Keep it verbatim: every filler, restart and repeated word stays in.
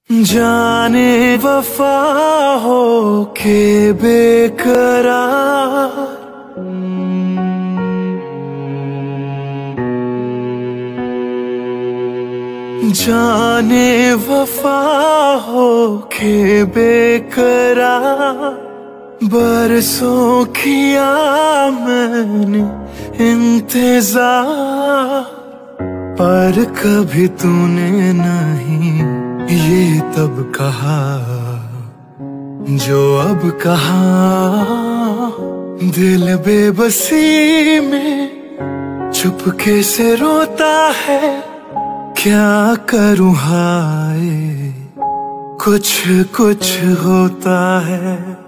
जाने वफा हो के बेकरार, जाने वफा हो के बेकरार, बरसों किया मैंने इंतजार, पर कभी तूने नहीं ये तब कहा जो अब कहा। दिल बेबसी में चुपके से रोता है, क्या करूं हाय कुछ कुछ होता है।